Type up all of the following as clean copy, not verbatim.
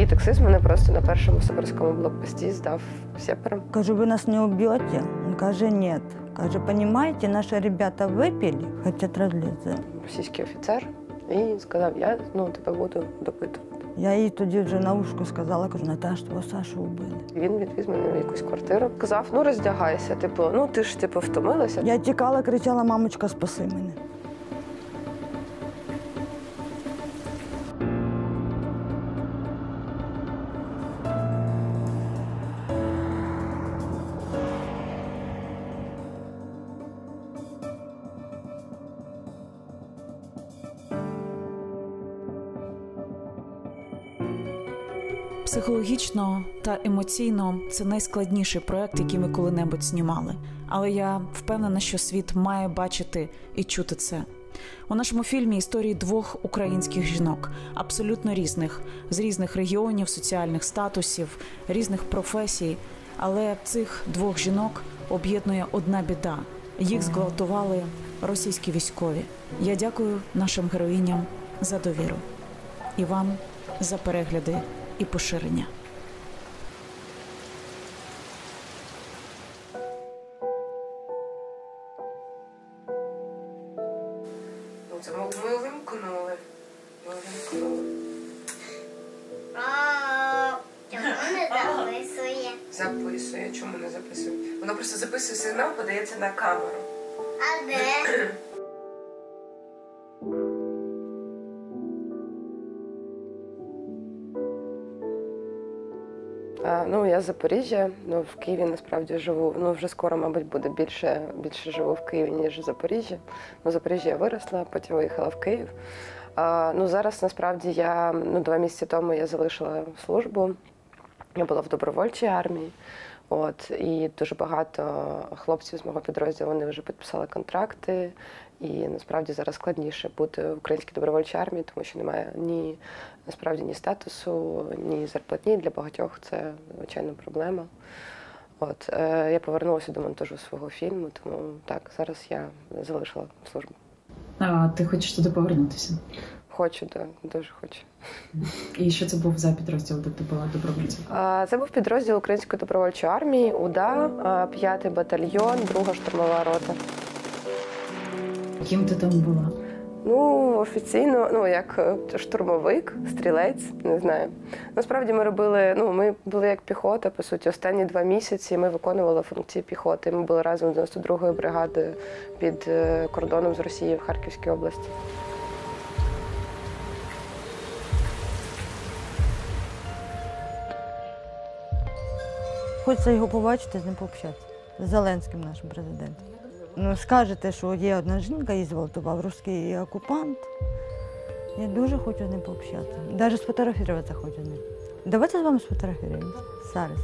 Другий таксист мене просто на першому сибірському блокпості здав сепаром. Кажу, ви нас не уб'єте? Він каже, ні. Каже, розумієте, наші ребята випили, хочуть розлитися. Російський офіцер і сказав, я тебе буду допитувати. Я їй тоді вже на ушку сказала, кажу, Наташ, твого Сашу вбили. Він відвіз мене в якусь квартиру. Казав, роздягайся, ти ж втомилася. Я тікала, кричала, мамочка, спаси мене. Психологічно та емоційно це найскладніший проект, який ми коли-небудь знімали. Але я впевнена, що світ має бачити і чути це. У нашому фільмі історії двох українських жінок, абсолютно різних, з різних регіонів, соціальних статусів, різних професій. Але цих двох жінок об'єднує одна біда. Їх зґвалтували російські військові. Я дякую нашим героїням за довіру. І вам за перегляди і поширення. Це ми вимкнули. Чому не записує? Записує. Чому не записує? Воно просто записує сигнал, подається на камеру. А де? Я з Запоріжжя, в Києві насправді живу, вже скоро, мабуть, буде більше живу в Києві, ніж в Запоріжжі. В Запоріжжі я виросла, потім виїхала в Київ. Зараз, насправді, 2 місяці тому я залишила службу, я була в добровольчій армії. І дуже багато хлопців з мого підрозділу, вони вже підписали контракти. І насправді зараз складніше бути в українській добровольчій армії, тому що немає ні статусу, ні зарплатні. Для багатьох це, звичайно, проблема. Я повернулася до монтажу свого фільму, тому так, зараз я залишила службу. А ти хочеш туди повернутися? Хочу, так, дуже хочу. І що це був за підрозділ, де ти була добровольцем? Це був підрозділ Української добровольчої армії, УДА, 5-й батальйон, 2-га штурмова рота. Ким ти там була? Офіційно, як штурмовик, стрілець, не знаю. Насправді ми були як піхота, по суті. Останні 2 місяці ми виконували функції піхоти. Ми були разом з 92-ю бригадою під кордоном з Росією в Харківській області. Хочеться його побачити, з ним пообщатися. З Зеленським, нашим президентом. Скажете, що є одна жінка, її зґвалтував русський окупант. Я дуже хочу з ним пообщатися. Навіть сфотографуватися хочу з ним. Давайте з вами сфотографуємося. Зараз.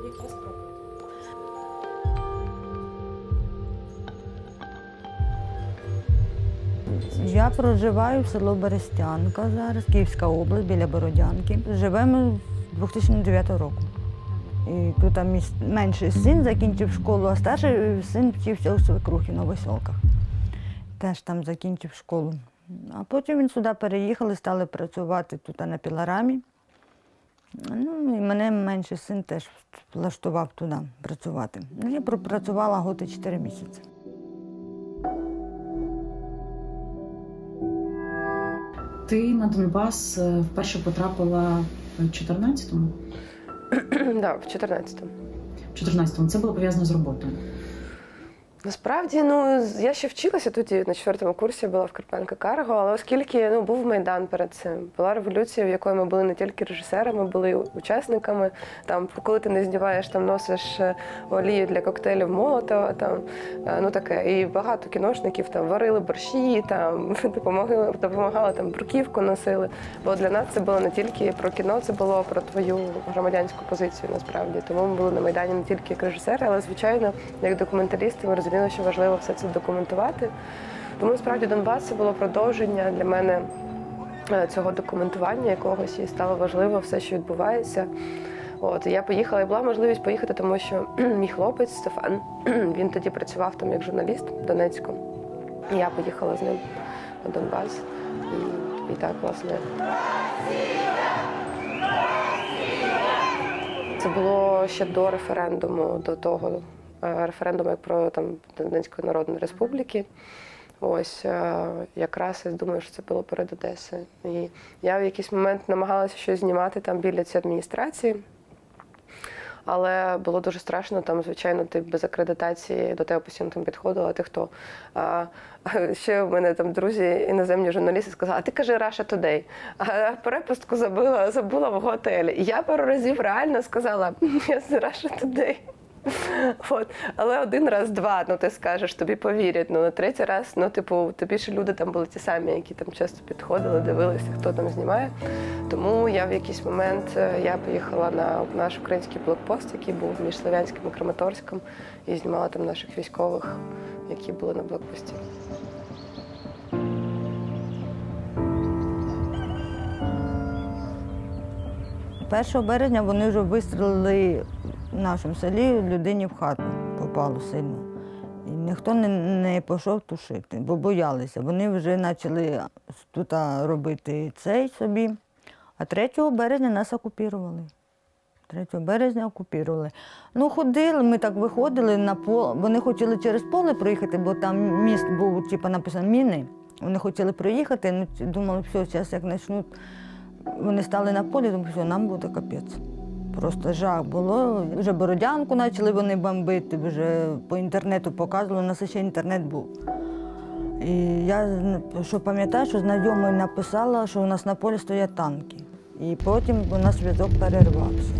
Я проживаю в село Берестянка зараз, Київська область, біля Бородянки. Живемо з 2009 року. І тут мій менший син закінчив школу, а старший син вчився у свекрухі в Новоселках. Теж там закінчив школу. А потім він сюди переїхали, стали працювати тут на пілорамі. І мене менший син теж влаштував туди працювати. Я пропрацювала 1 рік і 4 місяці. Ти на Донбас вперше потрапила в 14-му? Так, в 14-му. В 14-му. Це було пов'язано з роботою? Насправді, я ще вчилася тоді, на 4-му курсі була в Карпенко Карго, але оскільки був Майдан перед цим, була революція, в якої ми були не тільки режисерами, були і учасниками. Коли ти не здіваєш, носиш олію для коктейлів Молотова, таке. І багато кіношників варили борщі, допомагали, бруківку носили. Бо для нас це було не тільки про кіно, це було про твою громадянську позицію, насправді. Тому ми були на Майдані не тільки як режисери, але, звичайно, як документалісти ми розуміли, що важливо все це документувати. Тому, насправді, Донбас – це було продовження для мене цього документування якогось, і стало важливо все, що відбувається. Я поїхала, і була можливість поїхати, тому що мій хлопець Стефан, він тоді працював там як журналіст в Донецьку. І я поїхала з ним на Донбас. І так, власне. Це було ще до референдуму, до того референдуму як про там Донецької Народної Республіки. Ось якраз я думаю, що це було перед Одесою. І я в якийсь момент намагалася щось знімати там біля цієї адміністрації. Але було дуже страшно, там, звичайно, ти без акредитації до тебе постійно там підходила, а ти хто? Ще в мене там друзі, іноземні журналісти сказали, а ти кажи Russia Today. А перепустку забула в готелі. І я пару разів реально сказала, я з Russia Today. От. Але один раз, два, ти скажеш, тобі повірять. На третій раз, тобі ще люди там були ті самі, які там часто підходили, дивилися, хто там знімає. Тому я в якийсь момент поїхала на наш український блокпост, який був між Слов'янським і Краматорськом, і знімала там наших військових, які були на блокпості. 1 березня вони вже вистрілили в нашому селі, людині в хату попало сильно. І ніхто не пішов тушити, бо боялися. Вони вже почали тут робити цей собі. А 3 березня нас окупували. 3 березня окупували. Ходили, ми так виходили на поле. Вони хотіли через поле проїхати, бо там міст був, написано, міни. Вони хотіли проїхати, думали, все, зараз як почнуть. Вони стали на полі, думали, що нам буде капець. Просто жах було. Вже Бородянку почали вони бомбити, вже по інтернету показували, у нас ще інтернет був. І я пам'ятаю, що знайома написала, що у нас на полі стоять танки. І потім у нас зв'язок перервався.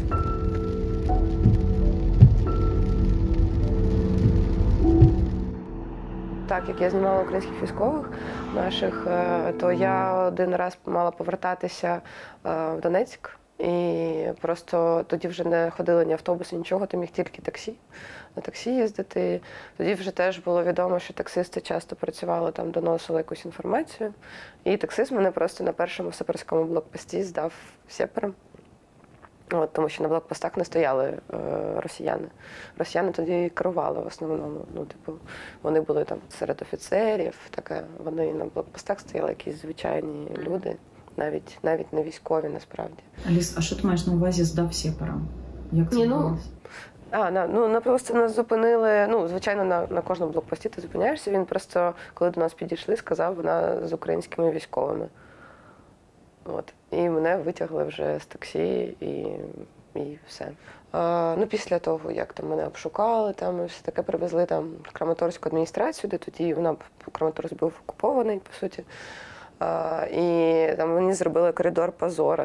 Так, як я знімала українських військових наших, то я один раз мала повертатися в Донецьк. І просто тоді вже не ходили ні автобуси, нічого, там їх тільки таксі. На таксі їздити. Тоді вже теж було відомо, що таксисти часто працювали там, доносили якусь інформацію. І таксист мене просто на першому саперському блокпості здав сепаром. Тому що на блокпостах не стояли росіяни. Росіяни тоді керували в основному. Вони були там серед офіцерів, вони на блокпостах стояли якісь звичайні люди. Навіть не військові, насправді. Аліс, а що ти маєш на увазі здав сепаром? Як це відбулося? Просто нас зупинили, звичайно, на кожному блокпості ти зупиняєшся. Він просто, коли до нас підійшли, сказав, вона з українськими військовими. І мене витягли вже з таксі і все. Після того, як там мене обшукали, там все таке привезли там в Краматорську адміністрацію, де тоді Краматорськ був окупований, по суті. І там мені зробили коридор позора,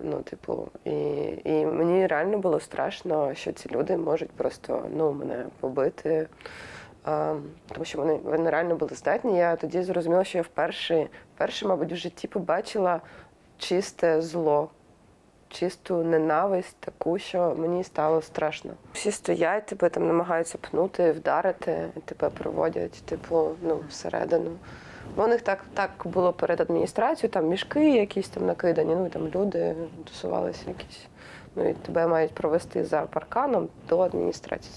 і мені реально було страшно, що ці люди можуть просто мене побити, тому що вони реально були здатні. Я тоді зрозуміла, що я вперше, мабуть, в житті побачила чисте зло, чисту ненависть таку, що мені стало страшно. Всі стоять, тебе там намагаються пнути, вдарити, тебе проводять, всередину. Бо у них так було перед адміністрацією, там мішки якісь там накидані, там люди тусувалися якісь. І тебе мають провести за парканом до адміністрації.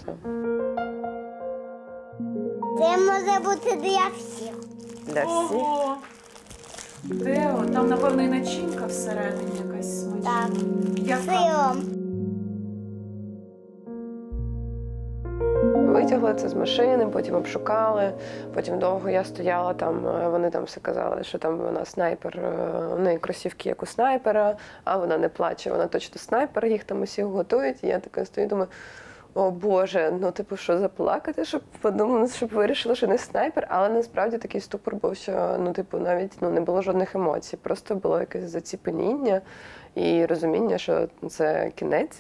Це може бути для всіх. Для всіх? Ого! Тео, там, напевно, і начинка всередині якась смачна. Так. Яка? Сиром. Витягли це з машини, потім обшукали, потім довго я стояла там, вони там все казали, що там вона снайпер, у неї кросівки як у снайпера, а вона не плаче, вона точно снайпер, їх там усіх готують. І я така стою, думаю, о Боже, що заплакати, щоб подумали, щоб вирішили, що не снайпер, але насправді такий ступор був, що навіть не було жодних емоцій, просто було якесь заціпеніння і розуміння, що це кінець.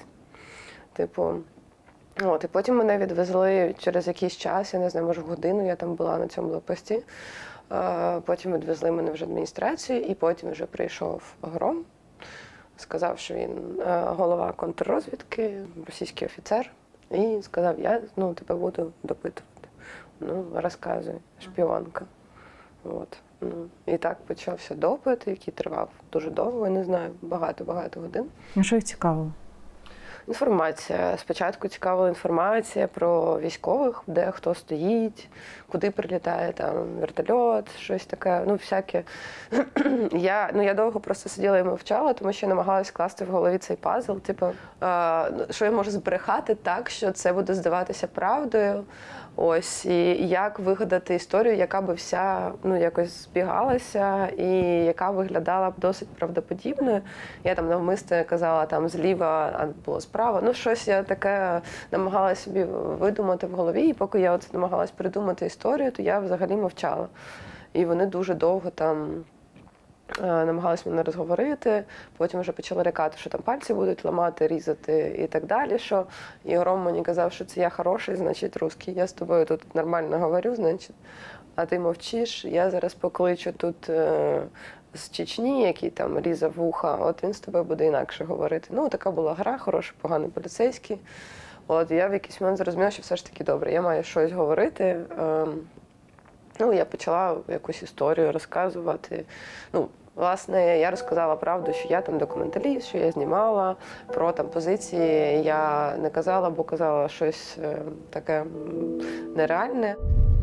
І потім мене відвезли через якийсь час, я не знаю, може годину я там була на цьому блокпості. Потім відвезли мене вже в адміністрацію, і потім вже прийшов Гром. Сказав, що він голова контррозвідки, російський офіцер. І сказав, я тебе буду допитувати. Розказуй, шпіонка. І так почався допит, який тривав дуже довго, я не знаю, багато-багато годин. А що їх цікавило? інформація. Спочатку цікавила інформація про військових, де хто стоїть, куди прилітає там вертольот, щось таке, ну всяке. Я довго просто сиділа і мовчала, тому що намагалась скласти в голові цей пазл, типу, що я можу збрехати так, що це буде здаватися правдою. Ось, і як вигадати історію, яка би вся якось збігалася і яка виглядала б досить правдоподібною. Я там навмисне казала там зліва, а було справа. Ну, щось я таке намагалася собі видумати в голові, і поки я от намагалась придумати історію, то я взагалі мовчала. І вони дуже довго там намагалися мене розговорити, потім вже почали лякати, що там пальці будуть ламати, різати і так далі. Що Ігором мені казав, що це я хороший, значить русський. Я з тобою тут нормально говорю, значить, а ти мовчиш. Я зараз покличу тут з Чечні, який там різав вуха, от він з тобою буде інакше говорити. Ну, така була гра, хороший, поганий поліцейський. От я в якийсь момент зрозуміла, що все ж таки добре, я маю щось говорити. Я почала якусь історію розказувати. Власне, я розказала правду, що я там документаліст, що я знімала, про там позиції я не казала, бо казала щось таке нереальне.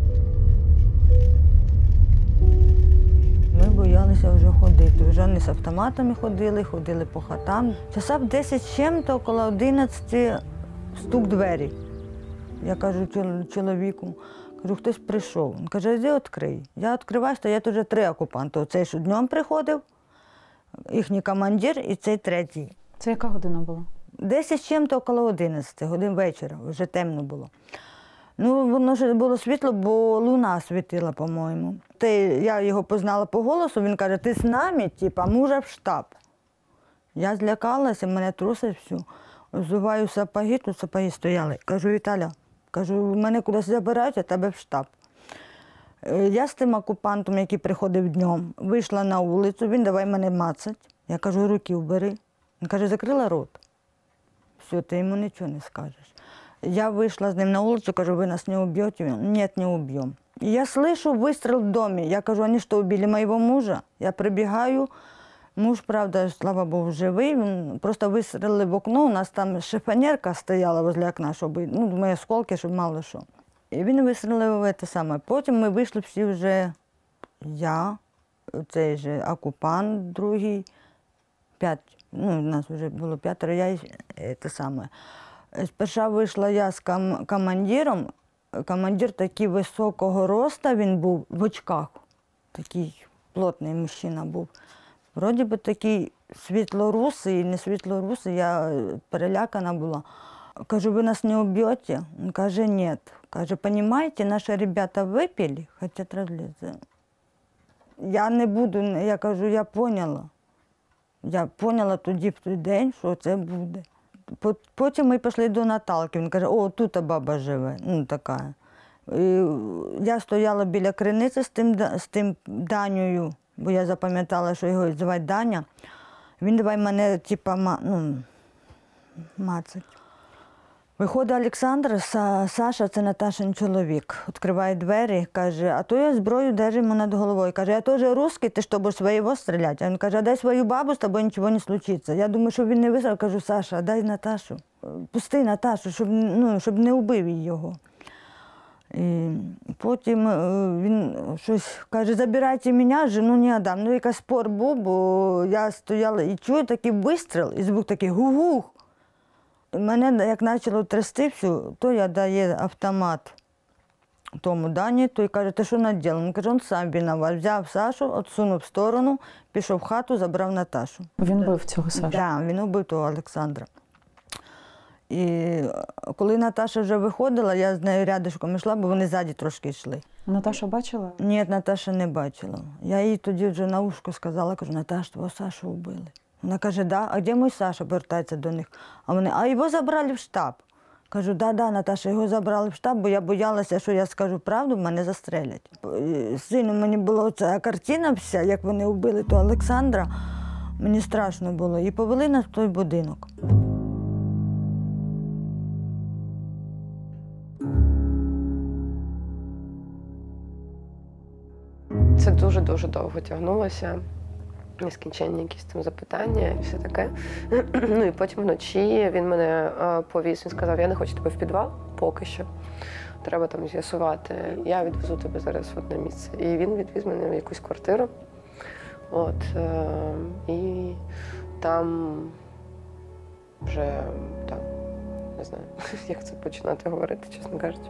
Ми боялися вже ходити. Вже не з автоматами ходили по хатам. Часа в 10 з чим-то, около 11 стук двері. Я кажу чоловіку, кажу, хтось прийшов. Він каже, іди відкрий. Я відкриваю, стоять вже 3 окупанти. Оцей, що днем приходив, їхній командир і цей третій. Це яка година була? 10 з чим-то, около 11 годин вечора, вже темно було. Воно ж було світло, бо луна світила, по-моєму. Я його познала по голосу, він каже, ти з нами, типа, мужа в штаб. Я злякалася, мене трусить всю. Взуваю сапоги, тут сапоги стояли. Кажу, Віталя, кажу, мене кудись забирають, а тебе в штаб. Я з тим окупантом, який приходив днем, вийшла на вулицю, він давай мене мацать. Я кажу, руки вбери. Він каже, закрила рот. Все, ти йому нічого не скажеш. Я вийшла з ним на вулицю, кажу, ви нас не уб'єте? Ні, не уб'ємо. І я слышу вистріл в домі. Я кажу, вони що, убили моєго мужа? Я прибігаю. Муж, правда, слава Богу, живий. Він просто вистрілили в окно. У нас там шифонерка стояла возле окна, щоб ми осколки, щоб мало що. І він вистрілив в те саме. Потім ми вийшли всі вже, я, цей же окупант другий, 5, у нас вже було 5, я і те саме. Спершу вийшла я з командиром. Командир такий високого росту, він був в очках. Такий плотний мужчина був. Вроді би такий світлорусий, не світлорусий, я перелякана була. Кажу, ви нас не уб'єте? Він каже, ні. Каже, розумієте, наші ребята випили, хочуть розлізти. Я не буду, я кажу, я поняла. Я поняла тоді в той день, що це буде. Потім ми пішли до Наталки, він каже, о, тут баба живе, така. І я стояла біля криниці з тим Данею, бо я запам'ятала, що його звати Даня. Він давай мене, мацать. Виходить Олександр, Саша, це Наташин чоловік, відкриває двері, каже, а то я зброю держимо над головою. Каже, я теж русский, ти що, будеш своєго стріляти? А він каже, а дай свою бабу, з тобою нічого не случиться. Я думаю, щоб він не вистріляв, кажу, Саша, дай Наташу, пусти Наташу, щоб не вбив його. І потім він щось каже, забирайте мене, жену не віддам. Якийсь спор був, бо я стояла і чую такий вистріл, і звук такий гух-гух. Мене як почало трясти всю, то я даю автомат тому Дані, той каже, ти що наділ? Він каже, він сам виноват. Взяв Сашу, відсунув в сторону, пішов в хату, забрав Наташу. Він бив цього Сашу? Так, він убив того Олександра. І коли Наташа вже виходила, я з нею рядишком йшла, бо вони ззаді трошки йшли. Наташа бачила? Ні, Наташа не бачила. Я їй тоді вже на ушко сказала, кажу, Наташ, твого Сашу вбили. Вона каже, да, а де мій Саша, повертається до них. А вони, а його забрали в штаб. Кажу, да, Наташа, його забрали в штаб, бо я боялася, що я скажу правду, мене застрелять. Сильно мені була ця картина вся, як вони вбили того Олександра, мені страшно було. І повели нас в той будинок. Це дуже-дуже довго тягнулося. нескінченні якісь там запитання і все таке. Ну і потім вночі він мене повіз, він сказав, я не хочу тебе в підвал поки що. Треба там з'ясувати, я відвезу тебе зараз в одне місце. І він відвіз мене в якусь квартиру. І там вже, так, не знаю, як це починати говорити, чесно кажучи.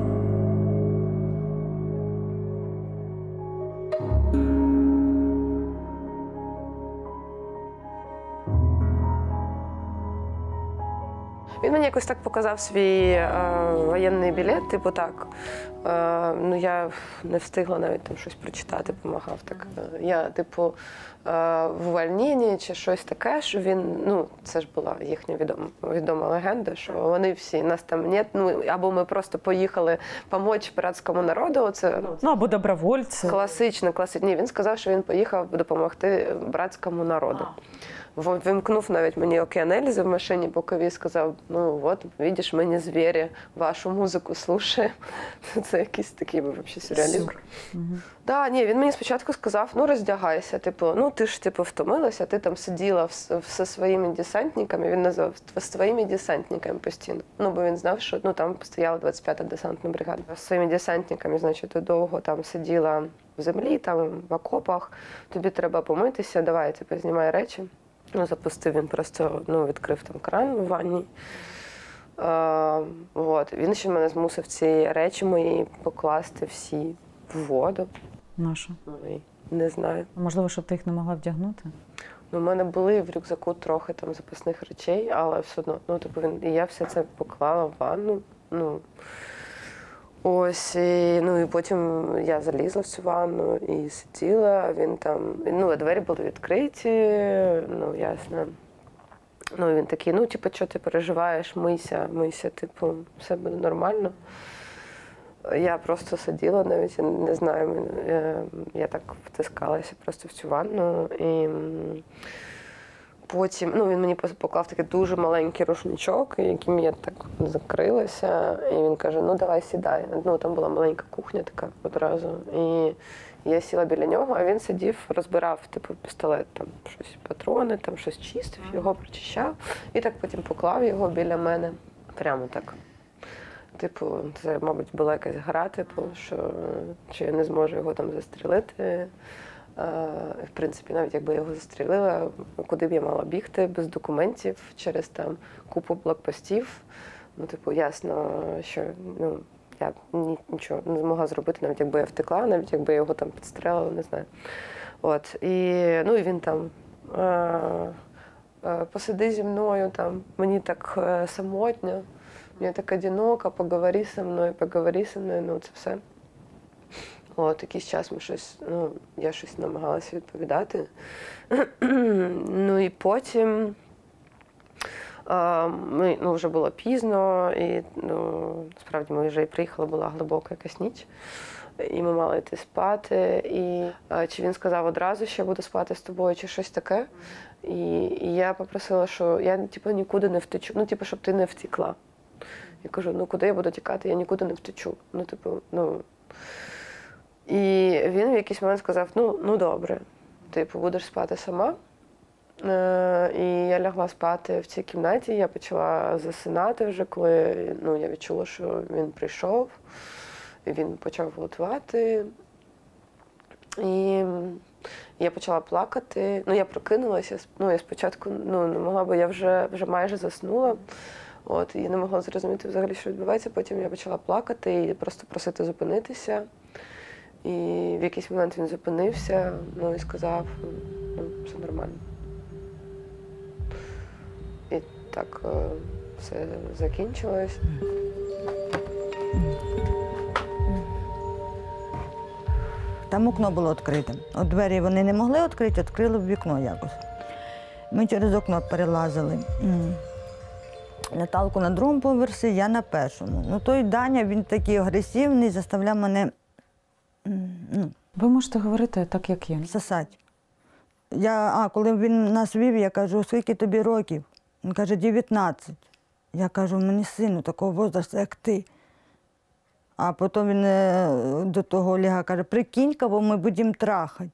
Він мені якось так показав свій воєнний білет, типу так. Ну, я не встигла навіть там щось прочитати, допомагав. Так. Я, типу, в увольненні чи щось таке, що він, ну, це ж була їхня відома легенда, що вони всі, нас там нет, ну, або ми просто поїхали допомогти братському народу. Це, ну, або добровольці. Класично. Ні, він сказав, що він поїхав допомогти братському народу. Вимкнув навіть мені океанельзи в машині, поки він сказав, ну от, бачиш, ми не звірі, вашу музику слухаємо. Це якийсь такий взагалі сюрреалізм. Так, ні, він мені спочатку сказав, ну роздягайся, типу, ну ти ж типу втомилася, ти там сиділа зі своїми десантниками, він назвав своїми десантниками постійно. Ну, бо він знав, що ну, там стояла 25-та десантна бригада. З своїми десантниками, значить, ти довго там сиділа в землі, там в окопах, тобі треба помитися, давай, типу, знімай речі. Ну, запустив він просто, ну, відкрив там кран у ванні. Він ще мене змусив ці речі мої покласти всі в воду. Нашу? Не знаю. Можливо, щоб ти їх не могла вдягнути? Ну, у мене були в рюкзаку трохи там запасних речей, але все одно, ну, типу, і я все це поклала в ванну. Ну, ось, і потім я залізла в цю ванну і сиділа, він там, ну, двері були відкриті, ну, ясно. Ну, він такий, ну, типу, що ти переживаєш, мийся, типу, все буде нормально. Я просто сиділа, навіть, я не знаю, я так втискалася просто в цю ванну. І потім, ну, він мені поклав такий дуже маленький рушничок, яким я так закрилася. І він каже, ну, давай сідай. Ну, там була маленька кухня така одразу. І я сіла біля нього, а він сидів, розбирав, типу, пістолет, там, щось, патрони, там, щось чистив, його прочищав. І так потім поклав його біля мене. Прямо так. Типу, це, мабуть, була якась гра, типу, що я не зможу його там застрілити. В принципі, навіть якби я його застрілила, куди б я мала бігти без документів через там купу блокпостів. Ну, типу, ясно, що ну, я нічого не змогла зробити, навіть якби я втекла, навіть якби я його там підстрелила, не знаю. Ну, і він там посиди зі мною, там, мені так самотньо. Мені так одиноко, поговори зі мною, ну це все. Якийсь час я щось намагалася відповідати. Ну і потім вже було пізно, і справді ми вже і приїхали, була глибока якась ніч. І ми мали йти спати. І чи він сказав одразу, що я буду спати з тобою, чи щось таке. І я попросила, що я нікуди не втечу, щоб ти не втекла. Я кажу, куди я буду тікати, я нікуди не втечу. І він в якийсь момент сказав, добре, будеш спати сама. І я лягла спати в цій кімнаті, я почала засинати вже, коли я відчула, що він прийшов, і він почав готувати. І я почала плакати, я прокинулася, я спочатку не могла, бо я вже майже заснула. І я не могла зрозуміти взагалі, що відбувається. Потім я почала плакати і просто просити зупинитися. І в якийсь момент він зупинився, і сказав, все нормально. І так все закінчилось. Там окно було відкрите. Двері вони не могли відкрити, відкрили в вікно якось. Ми через окно перелазили. Наталку на другому поверсі, я на першому. Той Даня, він такий агресивний, заставляв мене Ви можете говорити так, як є. Сосати. Коли він нас вів, я кажу, скільки тобі років? Він каже, 19. Я кажу, мені сину такого віку, як ти. А потім він до того Олега каже, прикинь, кого ми будемо трахати.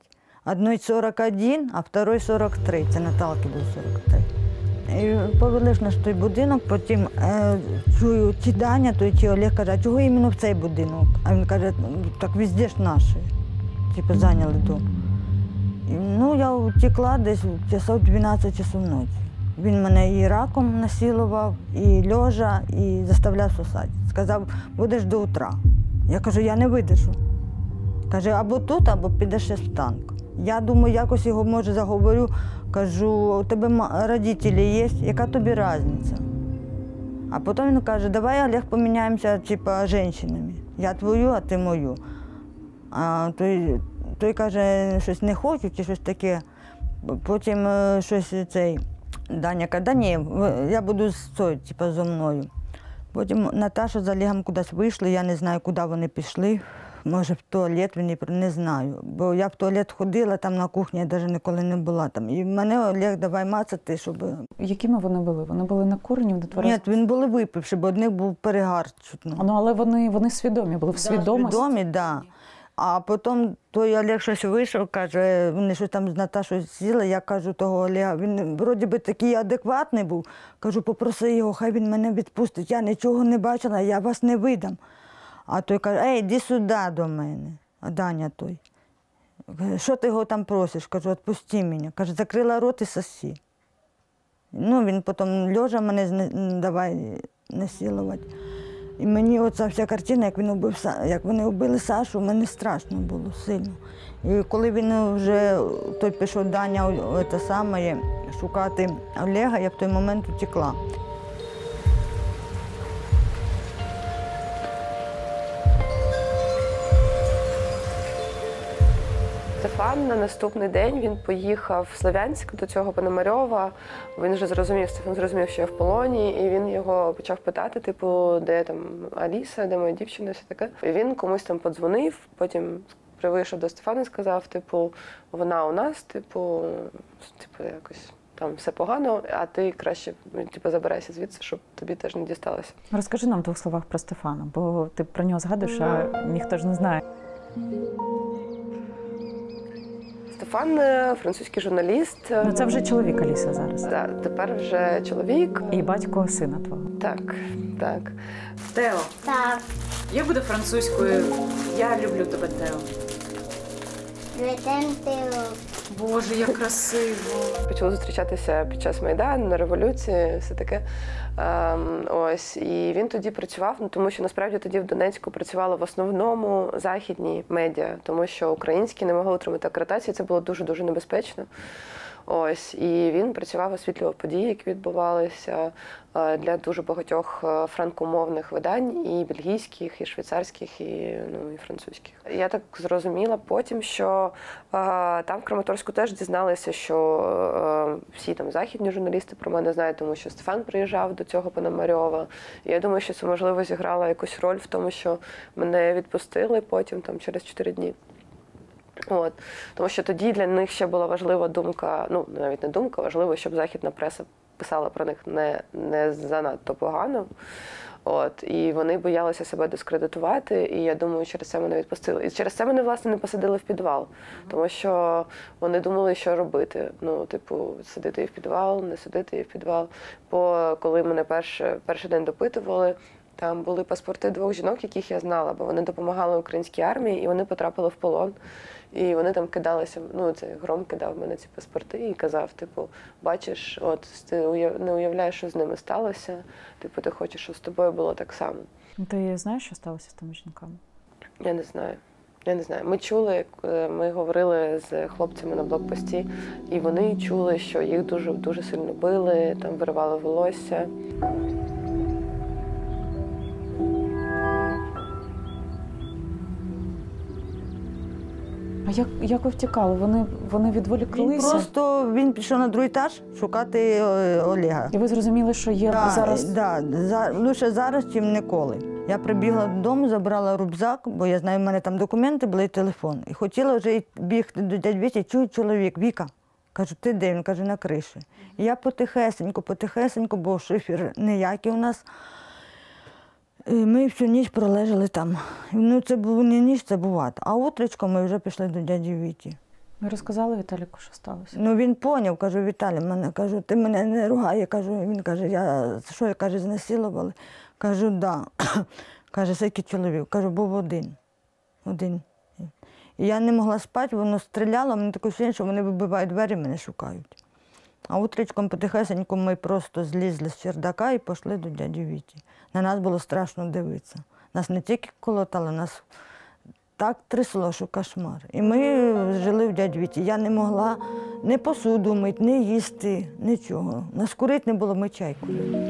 Одної 41, а второї 43. Це Наталки було 43. І повели ж наш той будинок, потім чую, чи Даня, той чи Олег каже, а чого іменно в цей будинок? А він каже, так везде ж наші, типу зайняли дом. І, ну, я втекла десь часов 12 часов ночі. Він мене і раком насилував, і льожа, і заставляв сосати. Сказав, будеш до утра. Я кажу, я не видержу. Каже, або тут, або підеш ще в танк. Я думаю, якось його, може, заговорю. Кажу, у тебе родителі є, яка тобі різниця? А потім він каже, давай, Олег, поміняємося, типа, жінками. Я твою, а ти мою. А той каже, щось не хочу, чи щось таке. Потім щось цей, Даня каже, да ні, я буду типа, зо мною. Потім Наташа з Олегом кудись вийшли, я не знаю, куди вони пішли. Може, в туалет, не знаю. Бо я в туалет ходила, там на кухні я навіть ніколи не була. Там. І мене Олег давай мацати, щоб... Якими вони були? Вони були накурені в нетверезі? Ні, він були випивши, бо одних був перегар чутно. Ну, але вони свідомі, були в свідомості? Свідомі, так. Да. А потім той Олег щось вийшов, каже, вони щось там з Наташою сіли, я кажу того Олега, він вроді би такий адекватний був. Кажу, попроси його, хай він мене відпустить, я нічого не бачила, я вас не видам. А той каже, ей, іди сюди до мене, а Даня той. Що ти його там просиш? Кажу, відпусти мене. Каже, закрила рот і сосі. Ну, він потім льожа мене давай насилувати. І мені оця вся картина, як вони вбили Сашу, мені страшно було сильно. І коли він вже, той пішов Даня те саме, шукати Олега, я в той момент утекла. Стефан на наступний день він поїхав в Слов'янськ до цього Пономарьова. Він вже зрозумів, Стефан зрозумів, що я в полоні, і він його почав питати, типу, де там Аліса, де моя дівчина, все таке. І він комусь там подзвонив, потім вийшов до Стефана і сказав, типу, вона у нас, типу, якось там все погано, а ти краще типу, забирайся звідси, щоб тобі теж не дісталося. Розкажи нам в двох словах про Стефана, бо ти про нього згадуєш, а ніхто ж не знає. Стефан – французький журналіст. Ну, це вже чоловік Аліса зараз. Так, тепер вже чоловік. І батько сина твого. Так, так. Тео, Так, як буде французькою? Я люблю тебе, Тео. Тео. Боже, як красиво. Почали зустрічатися під час Майдану, на революції, все таке. Ось. І він тоді працював, тому що насправді тоді в Донецьку працювали в основному західні медіа, тому що українські не могли отримати акредитацію, це було дуже-дуже небезпечно. Ось, і він працював, освітлював події, які відбувалися для дуже багатьох франкомовних видань, і бельгійських, і швейцарських, і французьких. Я так зрозуміла потім, що там в Краматорську теж дізналися, що всі там західні журналісти про мене знають, тому що Стефан приїжджав до цього Пономарьова. І я думаю, що це, можливо, зіграло якусь роль в тому, що мене відпустили потім, там, через 4 дні. От. Тому що тоді для них ще була важлива думка, ну, навіть не думка, важливо, щоб західна преса писала про них не занадто погано. От. І вони боялися себе дискредитувати, і я думаю, через це мене відпустили. І через це мене, власне, не посадили в підвал, тому що вони думали, що робити. Ну, типу, сидити в підвал, не сидити в підвал. Бо коли мене перший день допитували, там були паспорти 2 жінок, яких я знала, бо вони допомагали українській армії, і вони потрапили в полон. І вони там кидалися, ну, цей Гром кидав мене ці паспорти і казав, типу, бачиш, от ти не уявляєш, що з ними сталося, типу, ти хочеш, щоб з тобою було так само. Ти знаєш, що сталося з тими жінками? Я не знаю. Я не знаю. Ми чули, ми говорили з хлопцями на блокпості, і вони чули, що їх дуже сильно били, там виривали волосся. А як ви втікали? Вони відволіклися? Він пішов на другий етаж шукати Олега. І ви зрозуміли, що є зараз? Так, лише зараз, чим ніколи. Я прибігла додому, забрала рюкзак, бо я знаю, в мене там документи були і телефон. І хотіла вже бігти до дядь Віті, чую чоловік, Віка. Кажу, ти де? Він каже, на криші. І я потихесенько, бо шифер ніякий у нас. І ми всю ніч пролежали там. Ну, це був не ніч, це був ад. А утречко ми вже пішли до дяді Віті. Ви розказали Віталіку, що сталося? Ну він поняв, кажу, Віталій, мене, кажу, ти мене не ругай. Кажу, він каже, що я, каже, знасилували? Кажу, да. Каже, скільки чоловік? Кажу, був один. І я не могла спати, воно стріляло, мені таке враження, що вони вибивають двері, мене шукають. А утречком потихесеньку ми просто злізли з чердака і пішли до дяді Віті. На нас було страшно дивитися. Нас не тільки колотали, нас так трясло, що кошмар. І ми жили в дяді Віті. Я не могла ні посуду мити, ні їсти, нічого. Нас курити не було, ми чай курили.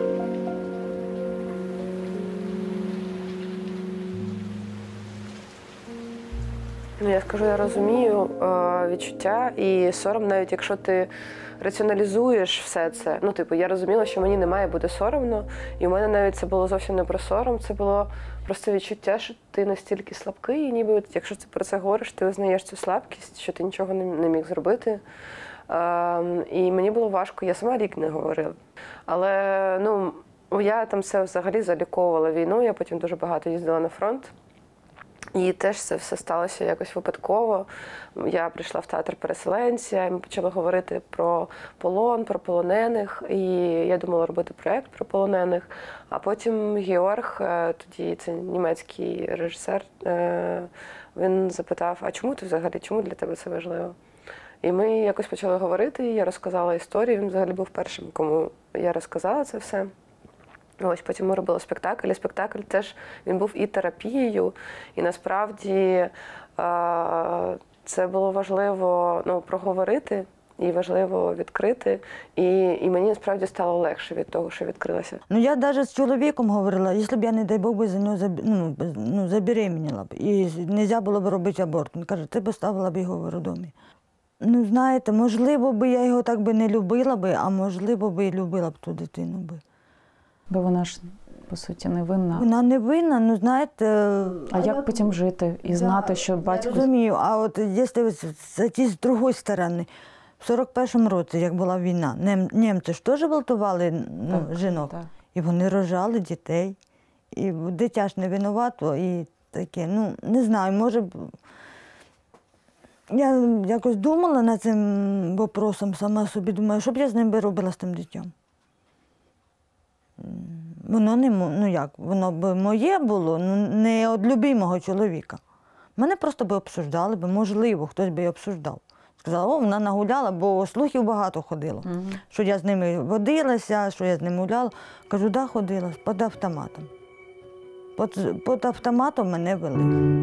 Ну, я скажу, я розумію відчуття і сором, навіть якщо ти раціоналізуєш все це. Ну, типу, я розуміла, що мені не має бути соромно, і в мене навіть це було зовсім не про сором, це було просто відчуття, що ти настільки слабкий, і ніби, якщо ти про це говориш, ти визнаєш цю слабкість, що ти нічого не міг зробити. І мені було важко, я сама рік не говорила. Але, ну, я там все взагалі заліковувала війну, я потім дуже багато їздила на фронт. І теж це все сталося якось випадково. Я прийшла в театр переселенця, і ми почали говорити про полон, про полонених. І я думала робити проєкт про полонених. А потім Георг, тоді це німецький режисер, він запитав, а чому ти взагалі, чому для тебе це важливо? І ми якось почали говорити, і я розказала історію. Він взагалі був першим, кому я розказала це все. Ось потім ми робили спектакль, і спектакль теж він був і терапією, і насправді це було важливо, ну, проговорити і важливо відкрити. І мені насправді стало легше від того, що відкрилося. Ну я навіть з чоловіком говорила, якщо б я, не дай Бог, би за нього забеременіла б, і не можна було б робити аборт. Він каже, ти б оставила б його в роддомі. Ну, знаєте, можливо би я його так би не любила би, а можливо би і любила б ту дитину би. Бо вона ж, по суті, невинна. Вона невинна, ну, знаєте... А як потім жити і знати, що батько... Я розумію, а от якщо з другої сторони, в 41-му році, як була війна, німці ж теж гвалтували жінок, так. І вони рожали дітей, і дитя ж не винувато, і таке, ну, не знаю, може... Я якось думала над цим вопросом сама собі, думаю, що б я з ним би робила з тим дитям? Воно не, ну як, воно б моє було, ну не від любимого чоловіка. Мене просто би обсуждали, можливо, хтось би і обсуждав. Сказали, о, вона нагуляла, бо слухів багато ходило. Що я з ними водилася, що я з ними гуляла. Кажу, да, ходила, під автоматом. Під автоматом мене вели.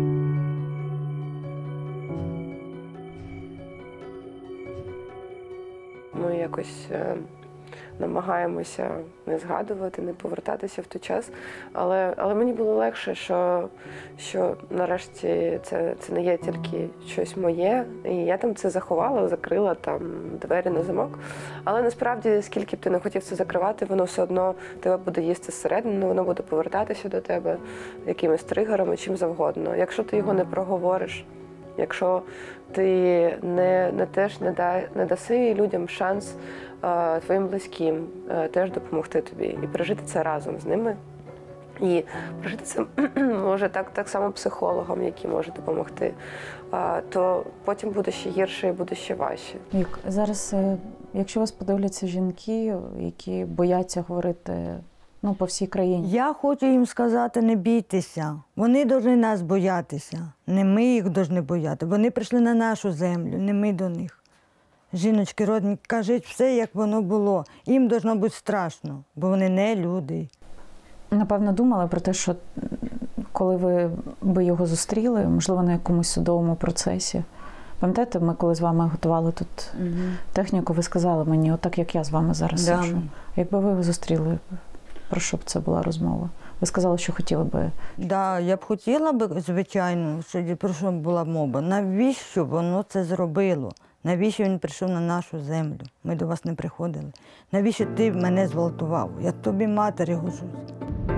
Ми якось намагаємося не згадувати, не повертатися в той час. Але мені було легше, що нарешті це не є тільки щось моє. І я там це заховала, закрила там двері на замок. Але насправді, скільки б ти не хотів це закривати, воно все одно тебе буде їсти зсередини, воно буде повертатися до тебе якимись тригерами, чим завгодно. Якщо ти його не проговориш, якщо ти не даси людям шанс, твоїм близьким теж допомогти тобі і пережити це разом з ними. І прожити це може так само психологам, які можуть допомогти, то потім буде ще гірше і буде ще важче. Вік, зараз, якщо вас подивляться жінки, які бояться говорити по всій країні. Я хочу їм сказати, не бійтеся. Вони повинні нас боятися. Не ми їх повинні бояти. Вони прийшли на нашу землю, не ми до них. Жіночки родні, кажіть все, як воно було. Їм повинно бути страшно, бо вони не люди. Напевно, думали про те, що коли ви би його зустріли, можливо, на якомусь судовому процесі. Пам'ятаєте, ми коли з вами готували тут техніку, ви сказали мені, отак, як я з вами зараз сиджу. Якби ви його зустріли, про що б це була розмова? Ви сказали, що хотіли би. Так, я б хотіла б, звичайно, про що була мова. Навіщо воно це зробило? Навіщо він прийшов на нашу землю? Ми до вас не приходили. Навіщо ти мене зґвалтував? Я тобі матері гожусь.